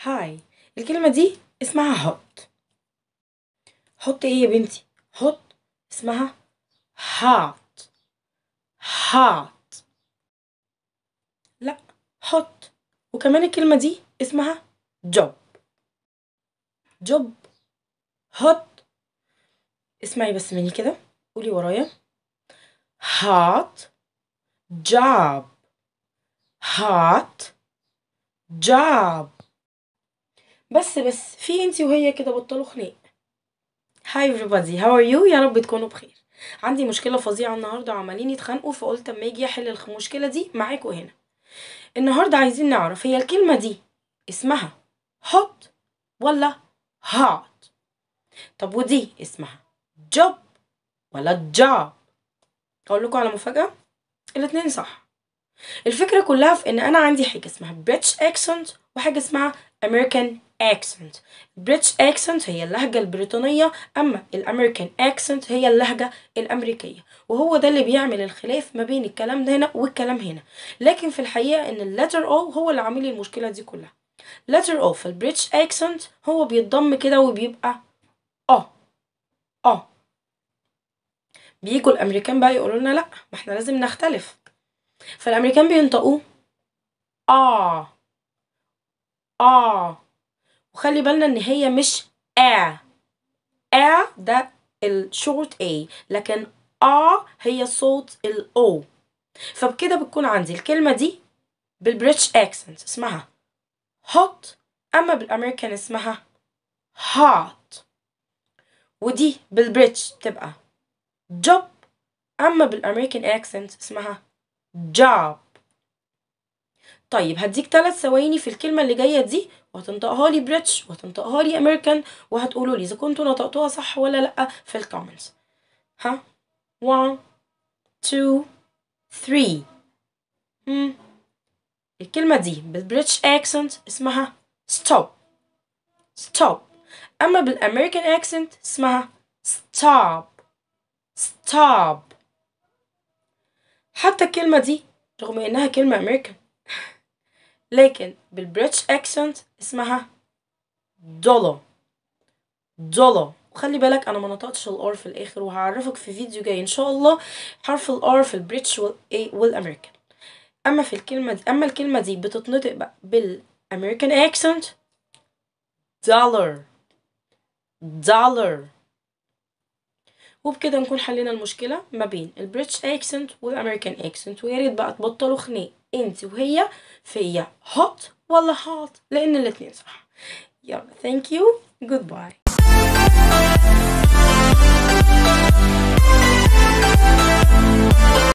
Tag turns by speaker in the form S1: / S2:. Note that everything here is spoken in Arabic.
S1: هاي. الكلمة دي اسمها هوت. هوت ايه يا بنتي؟ هوت اسمها هات. هات. لا، هوت. وكمان الكلمة دي اسمها جوب. جوب. هوت. اسمعي بس مني كده، قولي ورايا. هات جوب. هات جوب. بس في انتي وهي كده بطلوا خناق. هاي everybody, how are you؟ يا رب تكونوا بخير. عندي مشكلة فظيعة النهاردة وعمالين يتخانقوا، فقلت اما اجي احل المشكلة دي معاكوا هنا. النهاردة عايزين نعرف هي الكلمة دي اسمها hot ولا hot؟ طب ودي اسمها job ولا job؟ اقول لكم على مفاجأة، الاتنين صح. الفكرة كلها في ان انا عندي حاجة اسمها British accent وحاجة اسمها American accent. British accent هي اللهجة البريطانية، اما الامريكان accent هي اللهجة الامريكية، وهو ده اللي بيعمل الخلاف ما بين الكلام ده هنا والكلام هنا. لكن في الحقيقة ان اللتر او هو اللي عامل لي المشكلة دي كلها. letter او في البريتش accent هو بيتضم كده وبيبقى اه. اه. بيجوا الامريكان بقى يقولوا لنا لا، ما احنا لازم نختلف، فالامريكان بينطقوه اه. اه. وخلي بالنا ان هي مش ده الشورت A، لكن هي صوت O. فبكده بتكون عندي الكلمة دي بالبريتش accent اسمها hot، اما بالامريكان اسمها hot. ودي بالبريتش بتبقى job، اما بالامريكان accent اسمها job. طيب هديك 3 ثواني في الكلمة اللي جاية دي، وهتنطقها لي بريتش وهتنطقها لي امريكان، وهتقولوا لي اذا كنتوا نطقتوها صح ولا لا في الكومنتس. ها 1 2 3. الكلمة دي بالبريتش accent اسمها stop. stop. اما بالامريكان accent اسمها stop. stop. حتى الكلمة دي رغم انها كلمة امريكان، لكن بالبريتش accent اسمها دولار. دولار. وخلي بالك انا ما نطقتش الار في الاخر، وهعرفك في فيديو جاي ان شاء الله حرف الار في البريتش والامريكان. اما الكلمة دي بتتنطق بقى بالامريكان accent دولار. دولار. وبكده نكون حلينا المشكلة ما بين البريتش accent والامريكان accent. ويا ريت بقى تبطلوا خناق انت وهي في هوت ولا هات، لان الاتنين صح. يلا ثانك يو. جود باي.